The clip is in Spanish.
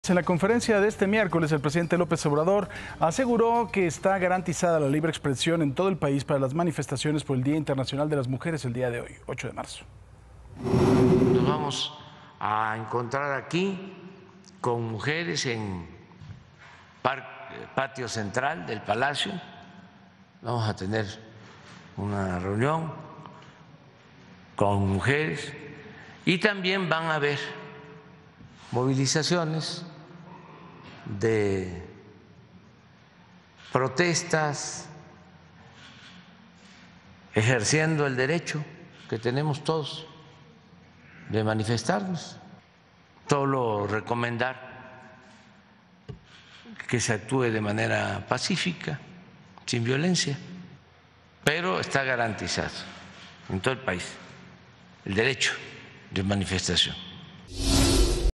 En la conferencia de este miércoles, el presidente López Obrador aseguró que está garantizada la libre expresión en todo el país para las manifestaciones por el Día Internacional de las Mujeres el día de hoy, 8 de marzo. Nos vamos a encontrar aquí con mujeres en patio central del Palacio. Vamos a tener una reunión con mujeres y también van a haber movilizaciones de protestas, ejerciendo el derecho que tenemos todos de manifestarnos. Solo recomendar que se actúe de manera pacífica, sin violencia, pero está garantizado en todo el país el derecho de manifestación.